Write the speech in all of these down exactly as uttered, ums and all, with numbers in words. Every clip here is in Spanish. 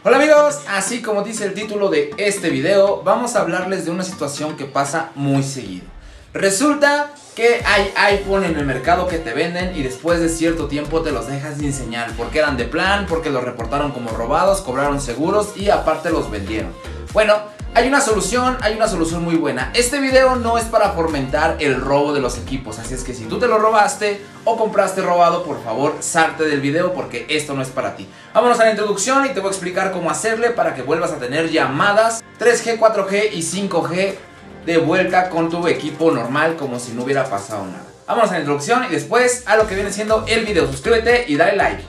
Hola amigos, así como dice el título de este video, vamos a hablarles de una situación que pasa muy seguido. Resulta que hay iPhone en el mercado que te venden y después de cierto tiempo te los dejas sin señal porque eran de plan, porque los reportaron como robados, cobraron seguros y aparte los vendieron. Bueno, hay una solución, hay una solución muy buena. Este video no es para fomentar el robo de los equipos, así es que si tú te lo robaste o compraste robado, por favor salte del video porque esto no es para ti. Vámonos a la introducción y te voy a explicar cómo hacerle para que vuelvas a tener llamadas tres G, cuatro G y cinco G de vuelta con tu equipo normal como si no hubiera pasado nada. Vámonos a la introducción y después a lo que viene siendo el video. Suscríbete y dale like.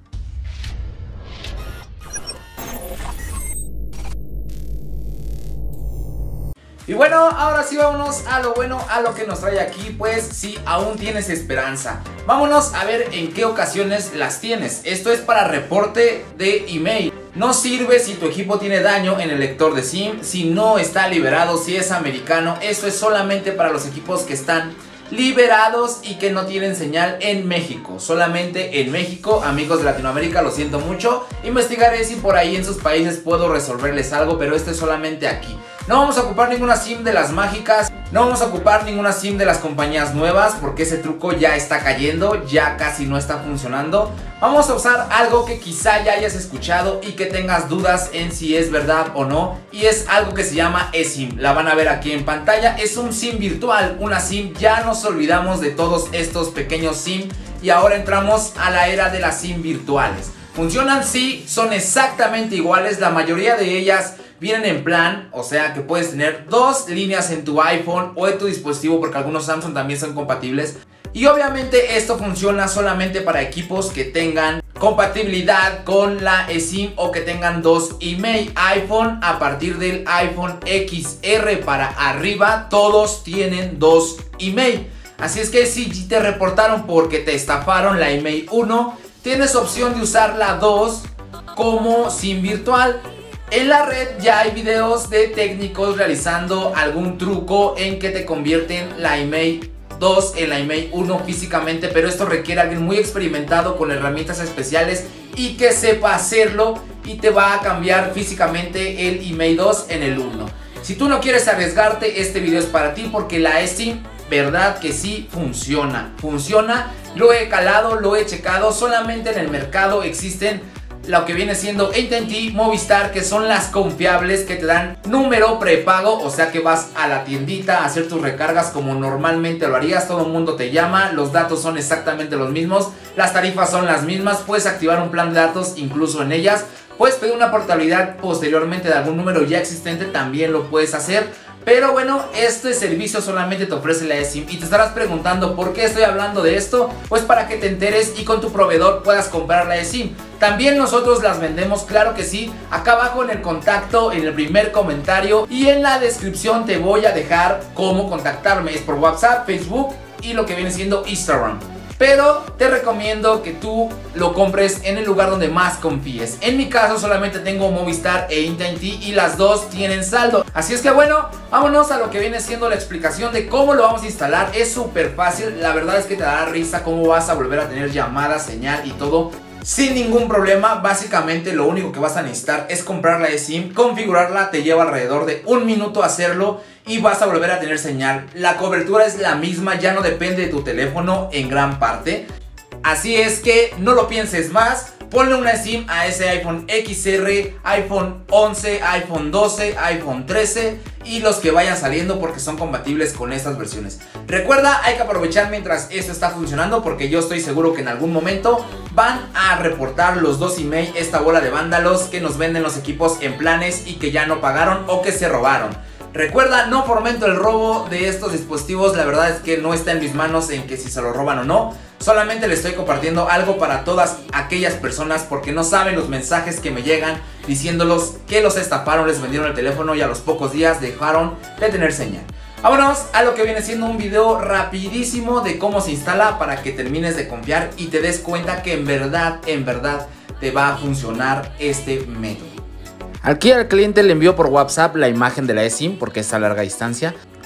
Y bueno, ahora sí vámonos a lo bueno, a lo que nos trae aquí, pues si aún tienes esperanza. Vámonos a ver en qué ocasiones las tienes. Esto es para reporte de email. No sirve si tu equipo tiene daño en el lector de SIM, si no está liberado, si es americano. Esto es solamente para los equipos que están liberados y que no tienen señal en México. Solamente en México, amigos de Latinoamérica, lo siento mucho. Investigaré si por ahí en sus países puedo resolverles algo, pero esto es solamente aquí. No vamos a ocupar ninguna SIM de las mágicas, no vamos a ocupar ninguna SIM de las compañías nuevas porque ese truco ya está cayendo, ya casi no está funcionando. Vamos a usar algo que quizá ya hayas escuchado y que tengas dudas en si es verdad o no, y es algo que se llama eSIM. La van a ver aquí en pantalla, es un SIM virtual, una SIM. Ya nos olvidamos de todos estos pequeños SIM y ahora entramos a la era de las SIM virtuales. Funcionan, sí, son exactamente iguales, la mayoría de ellas vienen en plan, o sea que puedes tener dos líneas en tu iPhone o en tu dispositivo porque algunos Samsung también son compatibles. Y obviamente esto funciona solamente para equipos que tengan compatibilidad con la eSIM o que tengan dos email. iPhone a partir del iPhone X R para arriba todos tienen dos email. Así es que si te reportaron porque te estafaron la email uno, tienes opción de usar la dos como SIM virtual. En la red ya hay videos de técnicos realizando algún truco en que te convierten la email dos en la email uno físicamente, pero esto requiere a alguien muy experimentado con herramientas especiales y que sepa hacerlo, y te va a cambiar físicamente el email dos en el uno. Si tú no quieres arriesgarte, este video es para ti porque la eSIM, verdad que sí funciona, funciona, lo he calado, lo he checado. Solamente en el mercado existen lo que viene siendo A T and T, Movistar, que son las confiables, que te dan número prepago, o sea que vas a la tiendita a hacer tus recargas como normalmente lo harías, todo el mundo te llama, los datos son exactamente los mismos, las tarifas son las mismas, puedes activar un plan de datos incluso en ellas, puedes pedir una portabilidad posteriormente de algún número ya existente, también lo puedes hacer. Pero bueno, este servicio solamente te ofrece la eSIM y te estarás preguntando ¿por qué estoy hablando de esto? Pues para que te enteres y con tu proveedor puedas comprar la eSIM. También nosotros las vendemos, claro que sí. Acá abajo en el contacto, en el primer comentario y en la descripción te voy a dejar cómo contactarme. Es por WhatsApp, Facebook y lo que viene siendo Instagram. Pero te recomiendo que tú lo compres en el lugar donde más confíes. En mi caso solamente tengo Movistar e A T and T y las dos tienen saldo. Así es que bueno, vámonos a lo que viene siendo la explicación de cómo lo vamos a instalar. Es súper fácil, la verdad es que te dará risa cómo vas a volver a tener llamadas, señal y todo sin ningún problema. Básicamente lo único que vas a necesitar es comprar la eSIM, configurarla, te lleva alrededor de un minuto hacerlo y vas a volver a tener señal. La cobertura es la misma, ya no depende de tu teléfono en gran parte. Así es que no lo pienses más, ponle una eSIM a ese iPhone X R, iPhone once, iPhone doce, iPhone trece y los que vayan saliendo porque son compatibles con estas versiones. Recuerda, hay que aprovechar mientras esto está funcionando porque yo estoy seguro que en algún momento van a reportar los dos email, esta bola de vándalos que nos venden los equipos en planes y que ya no pagaron o que se robaron. Recuerda, no fomento el robo de estos dispositivos, la verdad es que no está en mis manos en que si se lo roban o no. Solamente les estoy compartiendo algo para todas aquellas personas porque no saben los mensajes que me llegan diciéndolos que los estafaron, les vendieron el teléfono y a los pocos días dejaron de tener señal. Vámonos a lo que viene siendo un video rapidísimo de cómo se instala para que termines de confiar y te des cuenta que en verdad, en verdad te va a funcionar este método. Aquí al cliente le envió por WhatsApp la imagen de la eSIM porque es a larga distancia.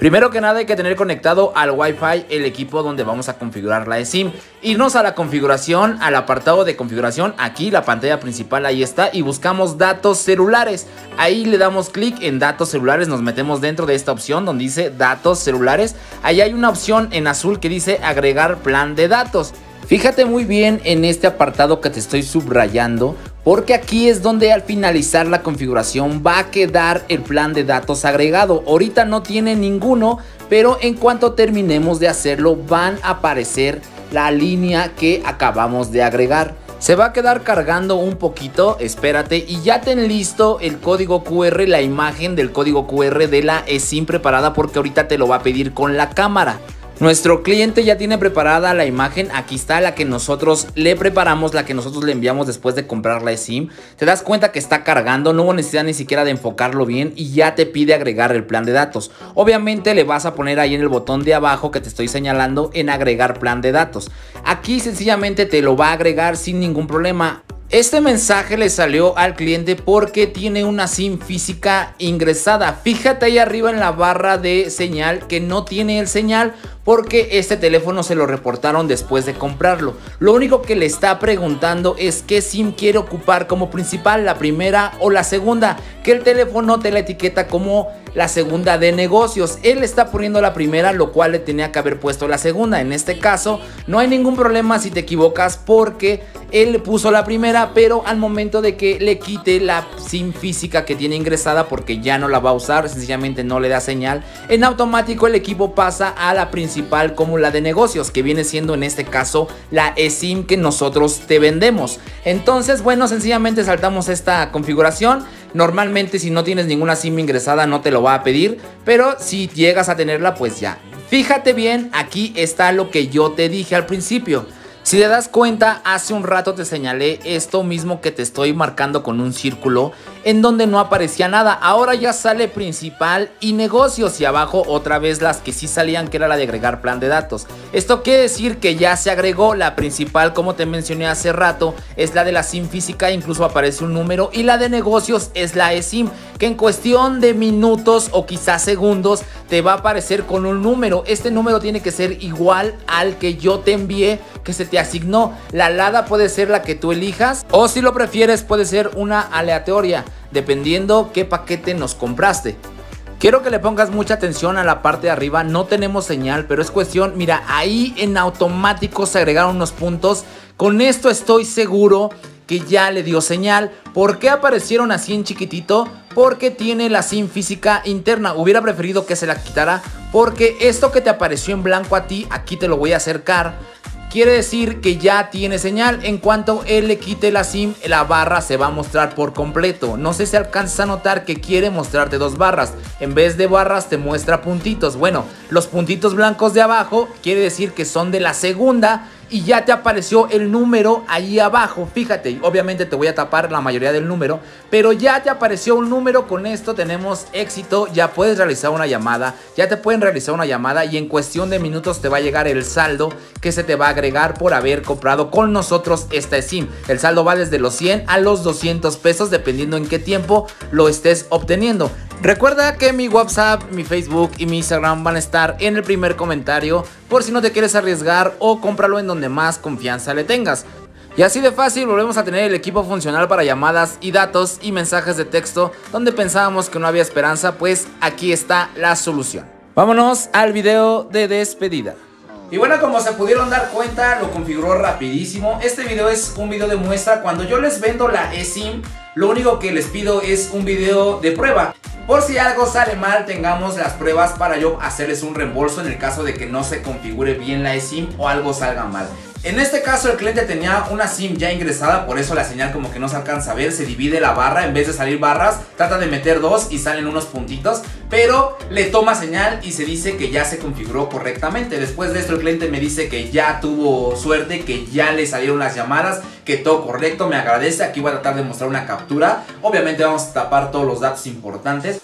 Primero que nada hay que tener conectado al Wi-Fi el equipo donde vamos a configurar la eSIM. Irnos a la configuración, al apartado de configuración, aquí la pantalla principal, ahí está, y buscamos datos celulares. Ahí le damos clic en datos celulares, nos metemos dentro de esta opción donde dice datos celulares. Ahí hay una opción en azul que dice agregar plan de datos. Fíjate muy bien en este apartado que te estoy subrayando, porque aquí es donde al finalizar la configuración va a quedar el plan de datos agregado. Ahorita no tiene ninguno, pero en cuanto terminemos de hacerlo van a aparecer la línea que acabamos de agregar. Se va a quedar cargando un poquito, espérate, y ya ten listo el código Q R, la imagen del código Q R de la eSIM preparada, porque ahorita te lo va a pedir con la cámara. Nuestro cliente ya tiene preparada la imagen, aquí está la que nosotros le preparamos, la que nosotros le enviamos después de comprar la eSIM. Te das cuenta que está cargando, no hubo necesidad ni siquiera de enfocarlo bien y ya te pide agregar el plan de datos. Obviamente le vas a poner ahí en el botón de abajo que te estoy señalando en agregar plan de datos. Aquí sencillamente te lo va a agregar sin ningún problema. Este mensaje le salió al cliente porque tiene una SIM física ingresada. Fíjate ahí arriba en la barra de señal que no tiene el señal porque este teléfono se lo reportaron después de comprarlo. Lo único que le está preguntando es qué SIM quiere ocupar como principal, la primera o la segunda, que el teléfono te la etiqueta como la segunda de negocios. Él está poniendo la primera, lo cual le tenía que haber puesto la segunda. En este caso no hay ningún problema si te equivocas porque él le puso la primera, pero al momento de que le quite la SIM física que tiene ingresada porque ya no la va a usar, sencillamente no le da señal, en automático el equipo pasa a la principal como la de negocios, que viene siendo en este caso la eSIM que nosotros te vendemos. Entonces, bueno, sencillamente saltamos esta configuración. Normalmente si no tienes ninguna SIM ingresada no te lo va a pedir, pero si llegas a tenerla, pues ya. Fíjate bien, aquí está lo que yo te dije al principio. Si te das cuenta, hace un rato te señalé esto mismo que te estoy marcando con un círculo en donde no aparecía nada. Ahora ya sale principal y negocios y abajo otra vez las que sí salían, que era la de agregar plan de datos. Esto quiere decir que ya se agregó la principal, como te mencioné hace rato, es la de la SIM física, incluso aparece un número, y la de negocios es la eSIM, que en cuestión de minutos o quizás segundos te va a aparecer con un número. Este número tiene que ser igual al que yo te envié, que se te asignó. La alada puede ser la que tú elijas, o si lo prefieres puede ser una aleatoria, dependiendo qué paquete nos compraste. Quiero que le pongas mucha atención a la parte de arriba. No tenemos señal, pero es cuestión, mira, ahí en automático se agregaron unos puntos. Con esto estoy seguro que ya le dio señal. ¿Por qué aparecieron así en chiquitito? Porque tiene la SIM física interna. Hubiera preferido que se la quitara, porque esto que te apareció en blanco a ti, aquí te lo voy a acercar, quiere decir que ya tiene señal. En cuanto él le quite la SIM, la barra se va a mostrar por completo. No sé si alcanzas a notar que quiere mostrarte dos barras. En vez de barras te muestra puntitos. Bueno, los puntitos blancos de abajo quiere decir que son de la segunda y ya te apareció el número ahí abajo. Fíjate, obviamente te voy a tapar la mayoría del número, pero ya te apareció un número. Con esto tenemos éxito. Ya puedes realizar una llamada, ya te pueden realizar una llamada y en cuestión de minutos te va a llegar el saldo que se te va a agregar por haber comprado con nosotros esta SIM. El saldo va desde los cien a los doscientos pesos, dependiendo en qué tiempo lo estés obteniendo. Recuerda que mi WhatsApp, mi Facebook y mi Instagram van a estar en el primer comentario, por si no te quieres arriesgar, o cómpralo en donde más confianza le tengas. Y así de fácil volvemos a tener el equipo funcional para llamadas y datos y mensajes de texto. Donde pensábamos que no había esperanza, pues aquí está la solución. Vámonos al video de despedida. Y bueno, como se pudieron dar cuenta, lo configuró rapidísimo. Este video es un video de muestra. Cuando yo les vendo la eSIM, lo único que les pido es un video de prueba. Por si algo sale mal, tengamos las pruebas para yo hacerles un reembolso en el caso de que no se configure bien la eSIM o algo salga mal. En este caso el cliente tenía una SIM ya ingresada, por eso la señal como que no se alcanza a ver, se divide la barra, en vez de salir barras, trata de meter dos y salen unos puntitos, pero le toma señal y se dice que ya se configuró correctamente. Después de esto el cliente me dice que ya tuvo suerte, que ya le salieron las llamadas, que todo correcto, me agradece. Aquí voy a tratar de mostrar una captura, obviamente vamos a tapar todos los datos importantes.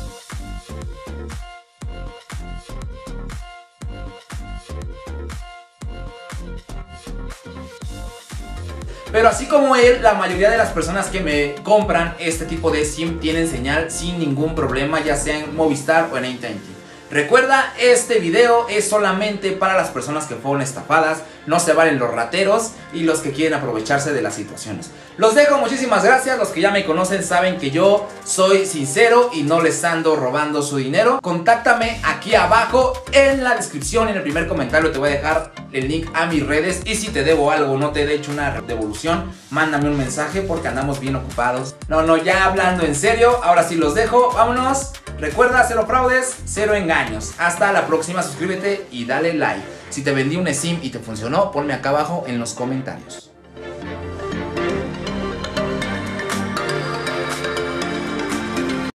Pero así como él, la mayoría de las personas que me compran este tipo de SIM tienen señal sin ningún problema, ya sea en Movistar o en A T and T. Recuerda, este video es solamente para las personas que fueron estafadas, no se valen los rateros y los que quieren aprovecharse de las situaciones. Los dejo, muchísimas gracias. Los que ya me conocen saben que yo soy sincero y no les ando robando su dinero. Contáctame aquí abajo en la descripción, en el primer comentario te voy a dejar el link a mis redes. Y si te debo algo, no te he hecho una devolución, mándame un mensaje porque andamos bien ocupados. No, no, ya hablando en serio, ahora sí los dejo, vámonos. Recuerda, cero fraudes, cero engaños. Hasta la próxima, suscríbete y dale like. Si te vendí un SIM y te funcionó, ponme acá abajo en los comentarios.